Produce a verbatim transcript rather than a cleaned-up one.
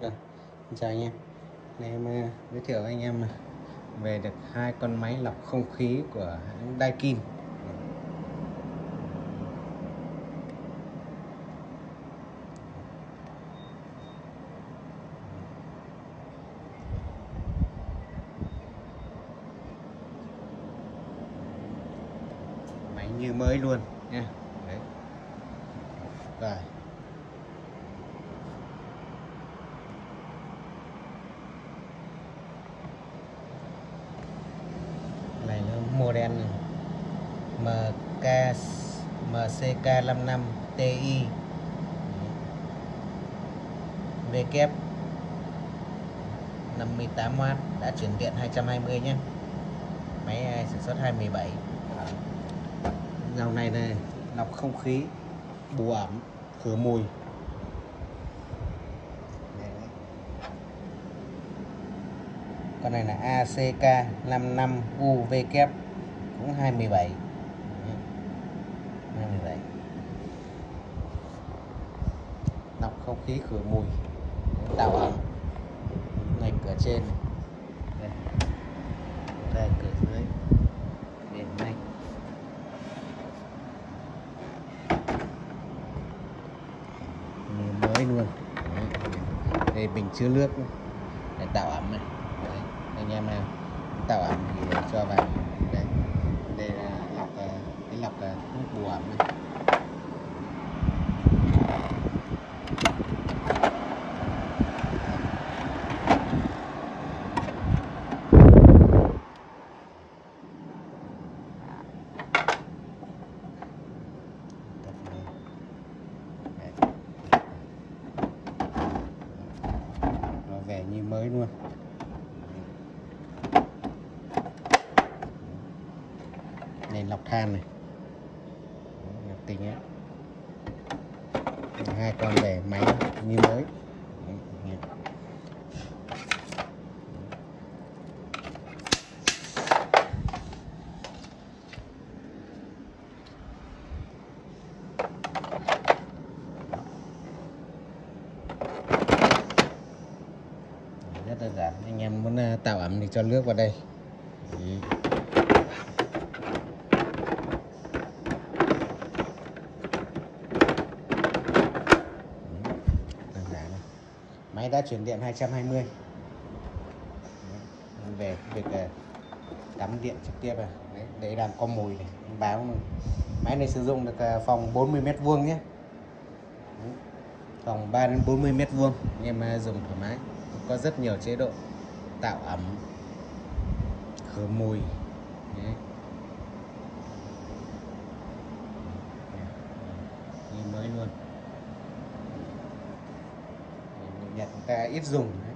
Vâng, xin chào anh em. Nay em uh, giới thiệu với anh em về được hai con máy lọc không khí của hãng Daikin. Máy như mới luôn nha. Đấy. Rồi. Này nó model này. em ca em xê ca năm mươi lăm Ti W năm mươi tám oát, đã chuyển điện hai trăm hai mươi nhé. Máy sản xuất hai mươi bảy. Dòng này này lọc không khí, bù ẩm, khử mùi. Con này là a xê ca năm mươi lăm U W cũng hai mươi bảy. hai mươi bảy. Lọc không khí khử mùi, tạo ẩm. Này cửa trên, đây, đây cửa dưới, bên này. Như mới luôn. Đây bình chứa nước để tạo ẩm này. Đấy, anh em nào tạo ẩm thì cho vào đây. Đây là lọc cái lọc nước bù ẩm này. Nó về như mới luôn. Này lọc than này, nhập tình ấy. Hai con về máy như mới. Rất đơn giản, anh em muốn tạo ẩm thì cho nước vào đây. Đấy. Đơn giản này. Máy đã chuyển điện hai trăm hai mươi. Đấy. Về việc cắm điện trực tiếp này. Đấy, đấy đang có mùi này, báo này. Máy này sử dụng được phòng bốn mươi mét vuông nhé. Đấy. Phòng ba đến bốn mươi mét vuông, anh em dùng thoải mái. Có rất nhiều chế độ tạo ẩm, khử mùi. Đấy. Như mới luôn. Nhật người ta ít dùng.